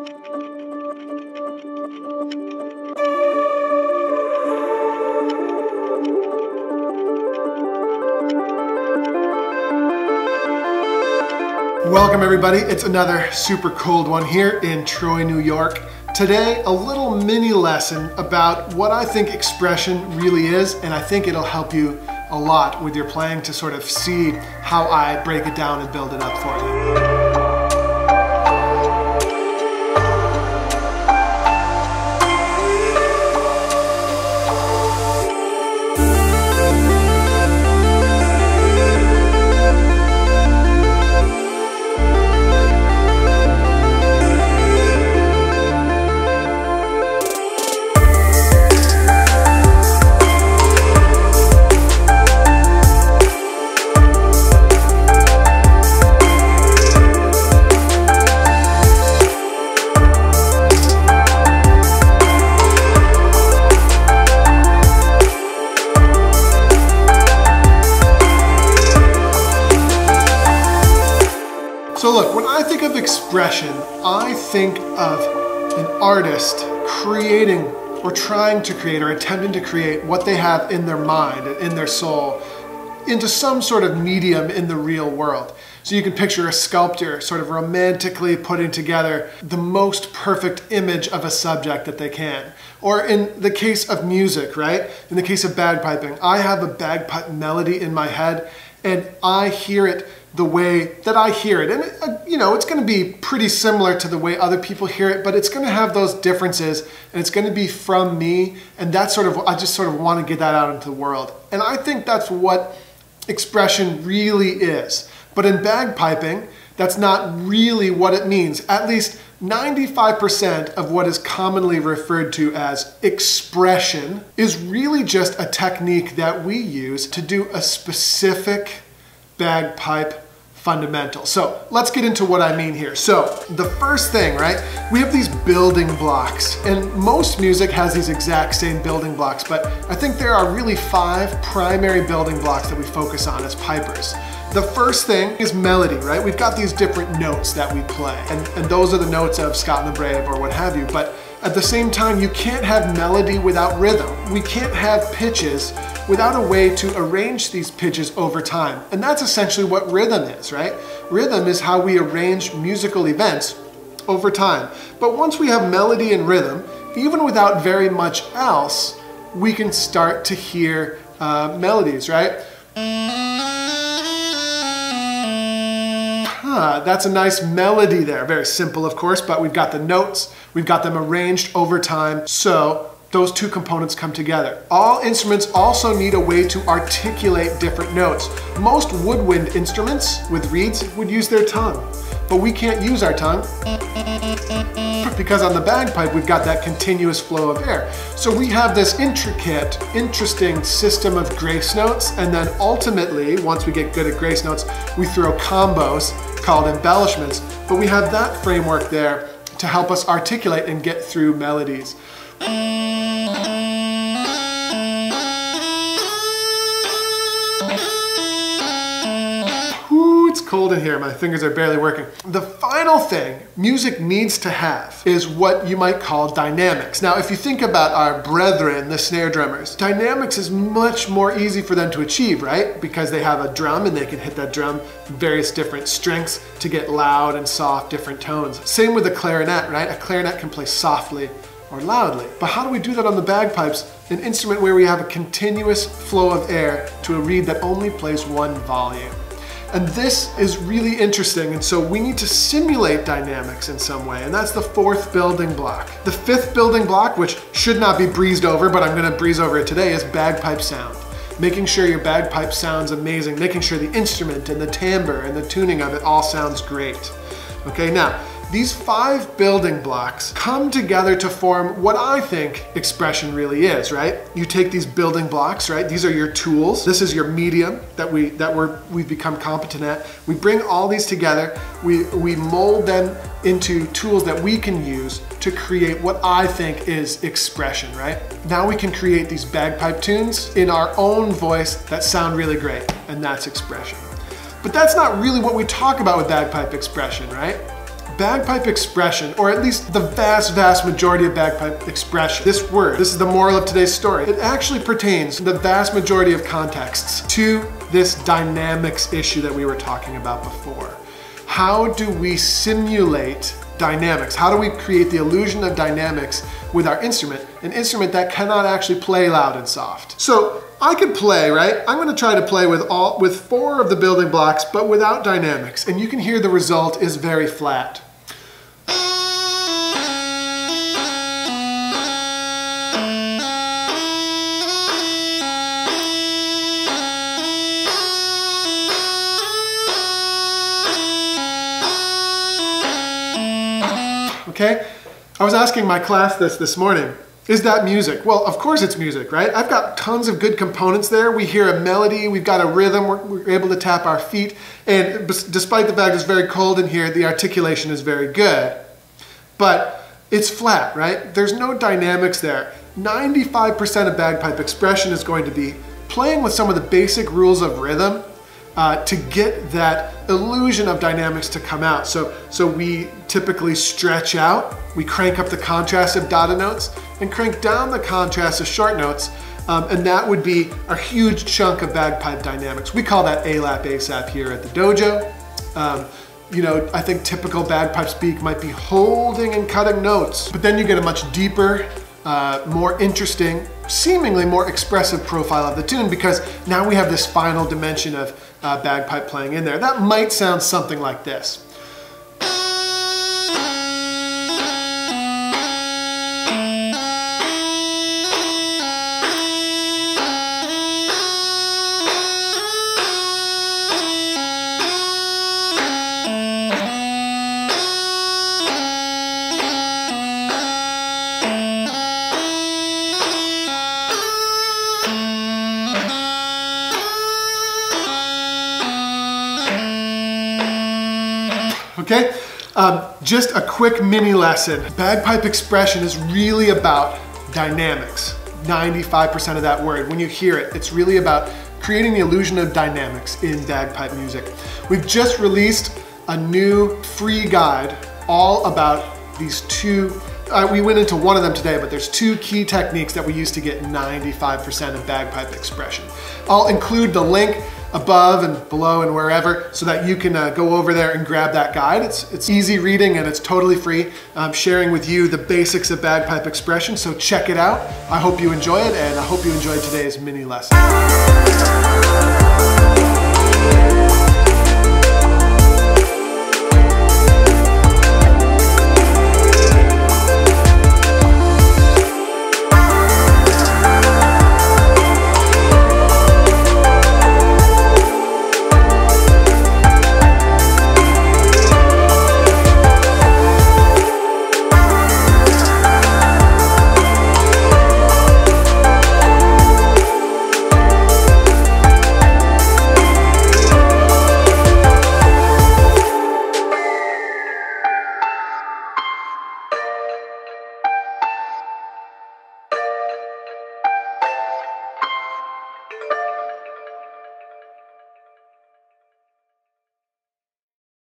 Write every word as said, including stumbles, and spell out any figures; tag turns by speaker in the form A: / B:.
A: Welcome everybody, it's another super cold one here in Troy, New York. Today, a little mini lesson about what I think expression really is, and I think it'll help you a lot with your playing to sort of see how I break it down and build it up for you. So look, when I think of expression, I think of an artist creating or trying to create or attempting to create what they have in their mind, in their soul, into some sort of medium in the real world. So you can picture a sculptor sort of romantically putting together the most perfect image of a subject that they can. Or in the case of music, right? In the case of bagpiping, I have a bagpipe melody in my head and I hear it the way that I hear it. And, uh, you know, it's going to be pretty similar to the way other people hear it, but it's going to have those differences and it's going to be from me. And that's sort of, I just sort of want to get that out into the world. And I think that's what expression really is. But in bagpiping, that's not really what it means. At least ninety-five percent of what is commonly referred to as expression is really just a technique that we use to do a specific bagpipe fundamental. So let's get into what I mean here. So the first thing, right? We have these building blocks, and most music has these exact same building blocks, but I think there are really five primary building blocks that we focus on as pipers. The first thing is melody, right? We've got these different notes that we play, and, and those are the notes of Scott and the Brave or what have you, but at the same time, you can't have melody without rhythm. We can't have pitches without a way to arrange these pitches over time. And that's essentially what rhythm is, right? Rhythm is how we arrange musical events over time. But once we have melody and rhythm, even without very much else, we can start to hear uh, melodies, right? Huh, that's a nice melody there. Very simple, of course, but we've got the notes, we've got them arranged over time, so those two components come together. All instruments also need a way to articulate different notes. Most woodwind instruments with reeds would use their tongue, but we can't use our tongue because on the bagpipe we've got that continuous flow of air. So we have this intricate, interesting system of grace notes, and then ultimately, once we get good at grace notes, we throw combos called embellishments, but we have that framework there to help us articulate and get through melodies. Ooh, it's cold in here. My fingers are barely working. The final thing music needs to have is what you might call dynamics. Now, if you think about our brethren, the snare drummers, dynamics is much more easy for them to achieve, right? Because they have a drum and they can hit that drum various different strengths to get loud and soft, different tones. Same with the clarinet, right? A clarinet can play softly or loudly. But how do we do that on the bagpipes? An instrument where we have a continuous flow of air to a reed that only plays one volume. And this is really interesting, and so we need to simulate dynamics in some way, and that's the fourth building block. The fifth building block, which should not be breezed over, but I'm gonna breeze over it today, is bagpipe sound. Making sure your bagpipe sounds amazing, making sure the instrument and the timbre and the tuning of it all sounds great. Okay, now, these five building blocks come together to form what I think expression really is, right? You take these building blocks, right? These are your tools. This is your medium that we that we're we've become competent at. We bring all these together. We we mold them into tools that we can use to create what I think is expression, right? Now we can create these bagpipe tunes in our own voice that sound really great, and that's expression. But that's not really what we talk about with bagpipe expression, right? bagpipe expression, or at least the vast, vast majority of bagpipe expression, this word, this is the moral of today's story, it actually pertains in the vast majority of contexts to this dynamics issue that we were talking about before. How do we simulate dynamics? How do we create the illusion of dynamics with our instrument, an instrument that cannot actually play loud and soft? So I could play, right? I'm gonna try to play with all with four of the building blocks, but without dynamics, and you can hear the result is very flat. Okay? I was asking my class this this morning. Is that music? Well, of course it's music, right? I've got tons of good components there. We hear a melody, we've got a rhythm, we're, we're able to tap our feet, and despite the fact it's very cold in here, the articulation is very good. But it's flat, right? There's no dynamics there. ninety-five percent of bagpipe expression is going to be playing with some of the basic rules of rhythm uh, to get that illusion of dynamics to come out. So, so we typically stretch out, we crank up the contrast of dotted notes, and crank down the contrast of short notes, um, and that would be a huge chunk of bagpipe dynamics. We call that A-lap, A-sap here at the dojo. Um, you know, I think typical bagpipe speak might be holding and cutting notes, but then you get a much deeper, uh, more interesting, seemingly more expressive profile of the tune, because now we have this final dimension of uh, bagpipe playing in there. That might sound something like this. Okay, um, just a quick mini lesson. Bagpipe expression is really about dynamics. ninety-five percent of that word, when you hear it, it's really about creating the illusion of dynamics in bagpipe music. We've just released a new free guide all about these two, uh, we went into one of them today, but there's two key techniques that we use to get ninety-five percent of bagpipe expression. I'll include the link above and below and wherever so that you can uh, go over there and grab that guide. It's, it's easy reading and it's totally free. I'm sharing with you the basics of bagpipe expression, so check it out. I hope you enjoy it, and I hope you enjoyed today's mini lesson.